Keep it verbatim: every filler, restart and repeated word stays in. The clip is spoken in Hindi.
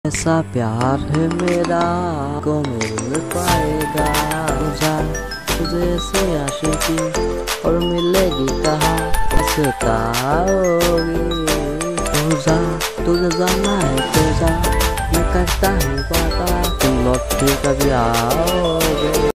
ऐसा प्यार है मेरा को मिल पाएगा तुझा तुझे से आशिकी और मिलेगी कहाँ पछताओगी तुझा तुझे जाना है तुझा मैं करता हूँ पापा तुम लौट के कभी आओगे।